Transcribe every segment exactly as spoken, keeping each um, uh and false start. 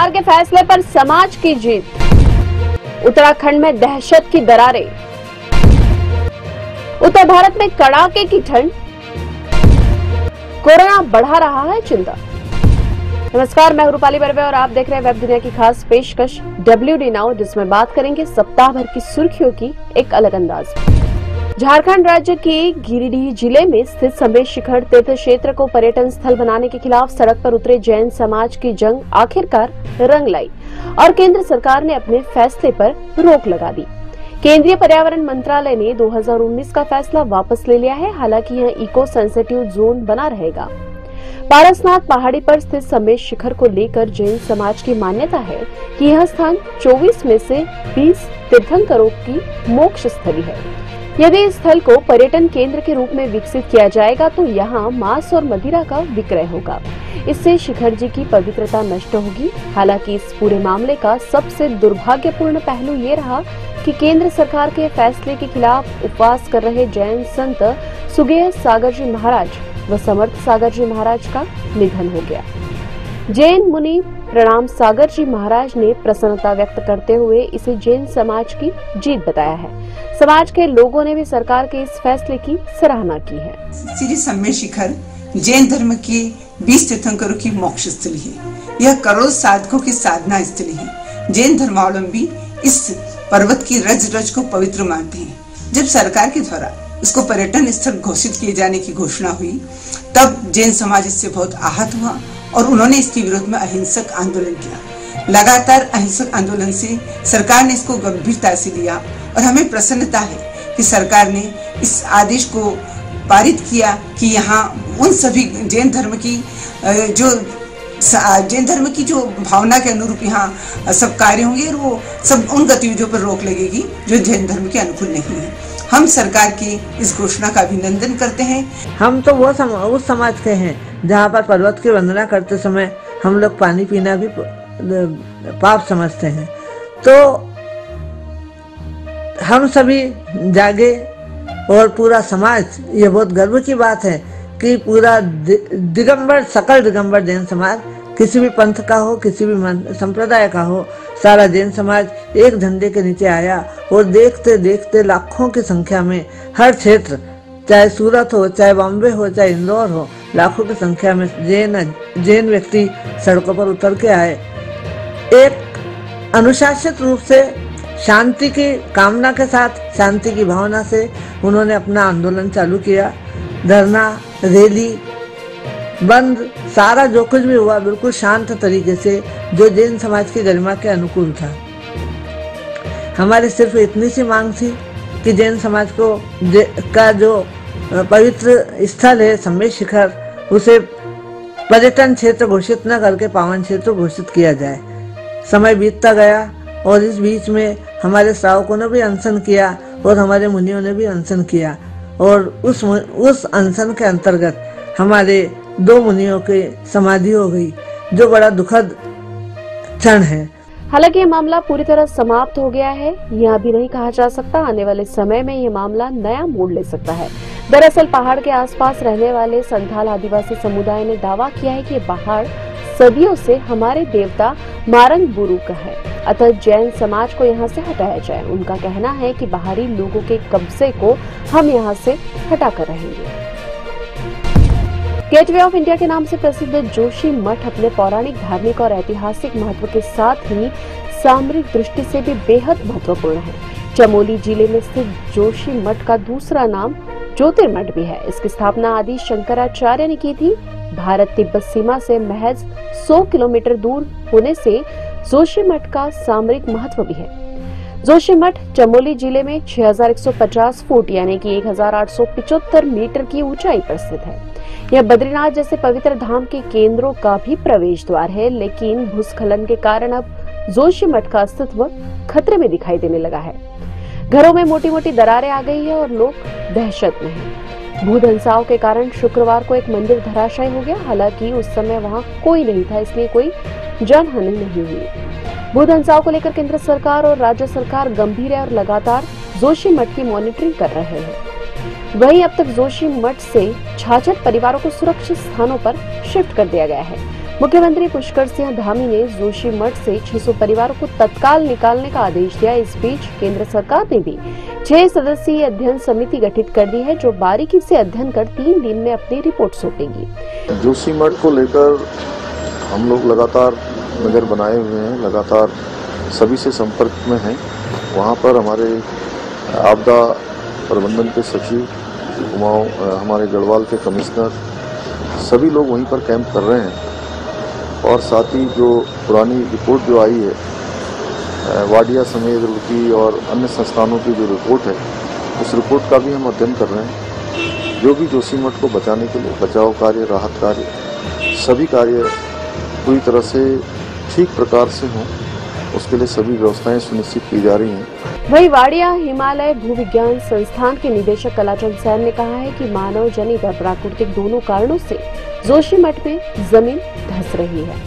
सरकार के फैसले पर समाज की जीत। उत्तराखंड में दहशत की दरारें। उत्तर भारत में कड़ाके की ठंड। कोरोना बढ़ा रहा है चिंता। नमस्कार, मैं रूपाली बर्वे और आप देख रहे हैं वेब दुनिया की खास पेशकश डब्ल्यू डी नाउ, जिसमें बात करेंगे सप्ताह भर की सुर्खियों की एक अलग अंदाज में। झारखंड राज्य के गिरिडीह जिले में स्थित समेत शिखर तीर्थ क्षेत्र को पर्यटन स्थल बनाने के खिलाफ सड़क पर उतरे जैन समाज की जंग आखिरकार रंग लाई और केंद्र सरकार ने अपने फैसले पर रोक लगा दी। केंद्रीय पर्यावरण मंत्रालय ने दो हज़ार उन्नीस का फैसला वापस ले लिया है। हालांकि यह इको सेंसिटिव जोन बना रहेगा। पारसनाथ पहाड़ी पर स्थित समेत शिखर को लेकर जैन समाज की मान्यता है कि यह स्थान चौबीस में से बीस तीर्थंकरों की मोक्ष स्थली है। यदि इस स्थल को पर्यटन केंद्र के रूप में विकसित किया जाएगा तो यहाँ मांस और मदिरा का विक्रय होगा। इससे शिखर जी की पवित्रता नष्ट होगी। हालांकि इस पूरे मामले का सबसे दुर्भाग्यपूर्ण पहलू ये रहा कि केंद्र सरकार के फैसले के खिलाफ उपवास कर रहे जैन संत सुगेय सागर जी महाराज व समर्थ सागर जी महाराज का निधन हो गया। जैन मुनि प्रणाम सागर जी महाराज ने प्रसन्नता व्यक्त करते हुए इसे जैन समाज की जीत बताया है। समाज के लोगों ने भी सरकार के इस फैसले की सराहना की है। श्री समेत शिखर जैन धर्म की बीस तीर्थंकरों की मोक्ष स्थली है। यह करोड़ साधकों की साधना स्थली है। जैन धर्मावलंबी इस पर्वत की रज रज को पवित्र मानते हैं। जब सरकार के द्वारा इसको पर्यटन स्थल घोषित किए जाने की घोषणा हुई, तब जैन समाज इससे बहुत आहत हुआ और उन्होंने इसके विरोध में अहिंसक आंदोलन किया। लगातार अहिंसक आंदोलन से सरकार ने इसको गंभीरता से लिया और हमें प्रसन्नता है कि सरकार ने इस आदेश को पारित किया कि यहाँ उन सभी जैन धर्म की जो जैन धर्म की जो भावना के अनुरूप यहाँ सब कार्य होंगे और वो सब उन गतिविधियों पर रोक लगेगी जो जैन धर्म के अनुकूल नहीं है। हम सरकार की इस घोषणा का अभिनंदन करते हैं। हम तो वो सम, उस समाज के हैं जहाँ पर पर्वत की वंदना करते समय हम लोग पानी पीना भी पाप समझते हैं। तो हम सभी जागे और पूरा समाज, ये बहुत गर्व की बात है कि पूरा दिगंबर सकल दिगंबर जैन समाज, किसी भी पंथ का हो, किसी भी संप्रदाय का हो, सारा जैन समाज एक झंडे के नीचे आया और देखते देखते लाखों की संख्या में हर क्षेत्र, चाहे सूरत हो, चाहे बॉम्बे हो, चाहे इंदौर हो, लाखों की संख्या में जैन जैन व्यक्ति सड़कों पर उतर के आए। एक अनुशासित रूप से शांति की कामना के साथ, शांति की भावना से उन्होंने अपना आंदोलन चालू किया। धरना, रैली, बंद, सारा जो कुछ भी हुआ बिल्कुल शांत तरीके से, जो जैन समाज की गरिमा के अनुकूल था। हमारी सिर्फ इतनी सी मांग थी कि जैन समाज को का जो पवित्र स्थल है समेत शिखर, उसे पर्यटन क्षेत्र घोषित न करके पावन क्षेत्र घोषित किया जाए। समय बीतता गया और इस बीच में हमारे श्रावकों ने भी अनशन किया और हमारे मुनियों ने भी अनशन किया और उस उस अनशन के अंतर्गत हमारे दो मुनियों की समाधि हो गई, जो बड़ा दुखद क्षण है। हालांकि ये मामला पूरी तरह समाप्त हो गया है, यह अभी नहीं कहा जा सकता। आने वाले समय में ये मामला नया मोड़ ले सकता है। दरअसल पहाड़ के आसपास रहने वाले संथाल आदिवासी समुदाय ने दावा किया है कि पहाड़ सदियों से हमारे देवता मारंग बुरु का है, अतः जैन समाज को यहाँ से हटाया जाए। उनका कहना है कि बाहरी लोगों के कब्जे को हम यहाँ से हटा कर रहेंगे। गेटवे ऑफ इंडिया के नाम से प्रसिद्ध जोशी मठ अपने पौराणिक, धार्मिक और ऐतिहासिक महत्व के साथ ही सामरिक दृष्टि से भी बेहद महत्वपूर्ण है। चमोली जिले में स्थित जोशी मठ का दूसरा नाम ज्योतिर्मठ भी है। इसकी स्थापना आदि शंकराचार्य ने की थी। भारत तिब्बत सीमा से महज सौ किलोमीटर दूर होने से जोशी मठ का सामरिक महत्व भी है। जोशी मठ चमोली जिले में छह हज़ार एक सौ पचास फुट यानी कि एक हज़ार आठ सौ पचहत्तर मीटर की ऊंचाई पर स्थित है। यह बद्रीनाथ जैसे पवित्र धाम के केंद्रों का भी प्रवेश द्वार है, लेकिन भूस्खलन के कारण अब जोशी मठ का अस्तित्व खतरे में दिखाई देने लगा है। घरों में मोटी मोटी दरारें आ गई है और लोग दहशत में हैं। भूधंसाओं के कारण शुक्रवार को एक मंदिर धराशायी हो गया। हालांकि उस समय वहां कोई नहीं था, इसलिए कोई जानहानि नहीं हुई। भूधंसाओं को लेकर केंद्र सरकार और राज्य सरकार गंभीर है और लगातार जोशी मठ की मॉनिटरिंग कर रहे हैं। वहीं अब तक जोशी मठ से छाछठ परिवारों को सुरक्षित स्थानों पर शिफ्ट कर दिया गया है। मुख्यमंत्री पुष्कर सिंह धामी ने जोशीमठ से छह सौ परिवारों को तत्काल निकालने का आदेश दिया। इस बीच केंद्र सरकार ने भी छह सदस्यीय अध्ययन समिति गठित कर दी है, जो बारीकी से अध्ययन कर तीन दिन में अपनी रिपोर्ट सौंपेगी। जोशीमठ को लेकर हम लोग लगातार नगर बनाए हुए हैं, लगातार सभी से संपर्क में हैं। वहाँ पर हमारे आपदा प्रबंधन के सचिव कुमाऊं, हमारे गढ़वाल के कमिश्नर, सभी लोग वहीं पर कैंप कर रहे हैं। और साथ ही जो पुरानी रिपोर्ट जो आई है वाडिया समेत की और अन्य संस्थानों की जो रिपोर्ट है, उस रिपोर्ट का भी हम अध्ययन कर रहे हैं। जो भी जोशीमठ को बचाने के लिए बचाव कार्य, राहत कार्य, सभी कार्य पूरी तरह से ठीक प्रकार से हों, उसके लिए सभी व्यवस्थाएं सुनिश्चित की जा रही हैं। वही वाडिया हिमालय भूविज्ञान संस्थान के निदेशक कलाचंद सैन ने कहा है कि मानव जनित और प्राकृतिक दोनों कारणों से जोशीमठ में जमीन धंस रही है।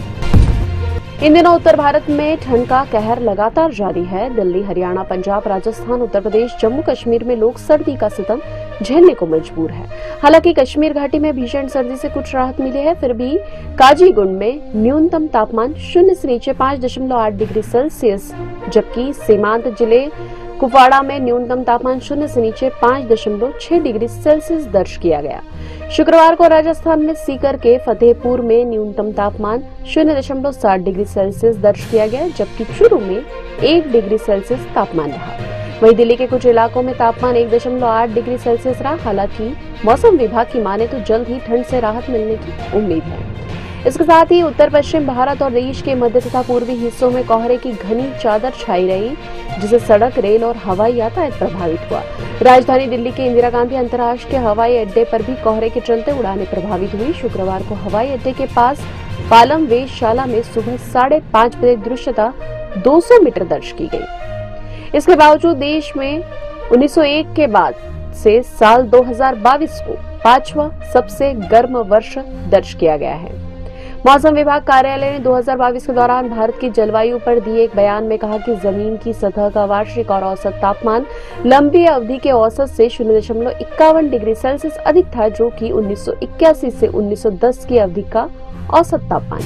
इन दिनों उत्तर भारत में ठंड का कहर लगातार जारी है। दिल्ली, हरियाणा, पंजाब, राजस्थान, उत्तर प्रदेश, जम्मू कश्मीर में लोग सर्दी का सितम झेलने को मजबूर है। हालांकि कश्मीर घाटी में भीषण सर्दी से कुछ राहत मिली है, फिर भी काजीगुंड में न्यूनतम तापमान शून्य से नीचे पाँच दशमलव आठ डिग्री सेल्सियस, जबकि सीमांत जिले कुपवाड़ा में न्यूनतम तापमान शून्य से नीचे पाँच दशमलव छह डिग्री सेल्सियस दर्ज किया गया। शुक्रवार को राजस्थान में सीकर के फतेहपुर में न्यूनतम तापमान शून्य दशमलव सात डिग्री सेल्सियस दर्ज किया गया, जबकि चूरू में एक डिग्री सेल्सियस तापमान रहा। वहीं दिल्ली के कुछ इलाकों में तापमान एक दशमलव आठ डिग्री सेल्सियस रहा। हालांकि मौसम विभाग की माने तो जल्द ही ठंड से राहत मिलने की उम्मीद है। इसके साथ ही उत्तर पश्चिम भारत और देश के मध्य तथा पूर्वी हिस्सों में कोहरे की घनी चादर छाई रही, जिससे सड़क, रेल और हवाई यातायात प्रभावित हुआ। राजधानी दिल्ली के इंदिरा गांधी अंतर्राष्ट्रीय हवाई अड्डे पर भी कोहरे के चलते उड़ानें प्रभावित हुई। शुक्रवार को हवाई अड्डे के पास पालम वेधशाला में सुबह साढ़े पाँच बजे दृश्यता दो सौ मीटर दर्ज की गई। इसके बावजूद देश में उन्नीस सौ एक के बाद से साल दो हज़ार बाईस को पांचवा सबसे गर्म वर्ष दर्ज किया गया है। मौसम विभाग कार्यालय ने दो हज़ार बाईस के दौरान भारत की जलवायु पर दिए एक बयान में कहा कि जमीन की सतह का वार्षिक और औसत तापमान लंबी अवधि के औसत से शून्य दशमलव इक्यावन डिग्री सेल्सियस अधिक था, जो कि उन्नीस सौ इक्यासी से उन्नीस सौ दस की अवधि का औसत तापमान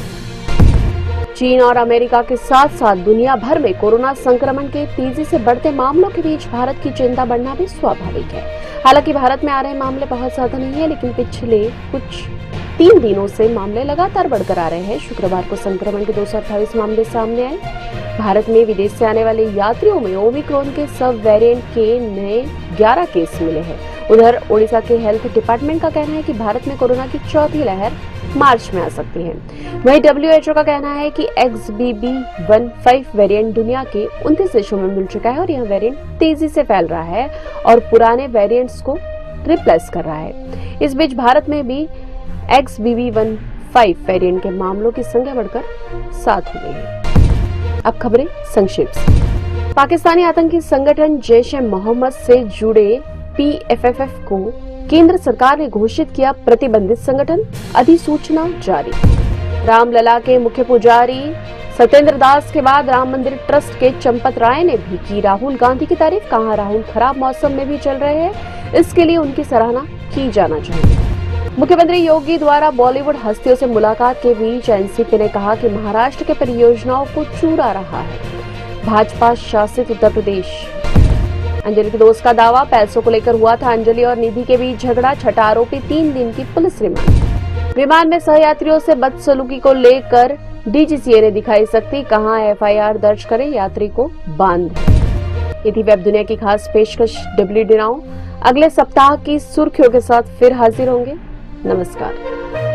है। चीन और अमेरिका के साथ साथ दुनिया भर में कोरोना संक्रमण के तेजी से बढ़ते मामलों के बीच भारत की चिंता बढ़ना भी स्वाभाविक है। हालांकि भारत में आ रहे मामले बहुत ज्यादा नहीं है, लेकिन पिछले कुछ तीन दिनों से मामले लगातार बढ़कर आ रहे हैं। शुक्रवार को संक्रमण के दो सौ अट्ठाईस मामले सामने आए। भारत में विदेश से आने वाले यात्रियों में ओमिक्रॉन के सब वेरिएंट के नए ग्यारह केस मिले हैं। उधर ओडिशा के हेल्थ डिपार्टमेंट का कहना है कि भारत में कोरोना की चौथी लहर मार्च में आ सकती है। वहीं डब्ल्यू एच ओ का कहना है कि X B B one five variant दुनिया के उनतीस देशों में मिल चुका है और यह वेरिएंट तेजी से फैल रहा है और पुराने वेरिएंट्स को रिप्लेस कर रहा है। इस बीच भारत में भी X B B one five variant के मामलों की संख्या बढ़कर सात हो गई है। अब खबरें संक्षेप से। पाकिस्तानी आतंकी संगठन जैश ए मोहम्मद से जुड़े पी एफ एफ एफ को केंद्र सरकार ने घोषित किया प्रतिबंधित संगठन, अधिसूचना जारी। रामलला के मुख्य पुजारी सत्येंद्र दास के बाद राम मंदिर ट्रस्ट के चंपत राय ने भी की राहुल गांधी की तारीफ। कहा, राहुल खराब मौसम में भी चल रहे हैं, इसके लिए उनकी सराहना की जाना चाहिए। मुख्यमंत्री योगी द्वारा बॉलीवुड हस्तियों से मुलाकात के बीच एन सी पी ने कहा कि महाराष्ट्र के परियोजनाओं को चूरा रहा है भाजपा शासित उत्तर प्रदेश। अंजलि के दोस्त का दावा, पैसों को लेकर हुआ था अंजलि और निधि के बीच झगड़ा, छठा आरोपी तीन दिन की पुलिस रिमांड। विमान में सहयात्रियों से बदसलूकी को लेकर डी जी सी ए ने दिखाई सख्ती, कहां एफ आई आर दर्ज करें, यात्री को बांध। ये थी वेब दुनिया की खास पेशकश डब्ल्यू डी नाउ। अगले सप्ताह की सुर्खियों के साथ फिर हाजिर होंगे। नमस्कार।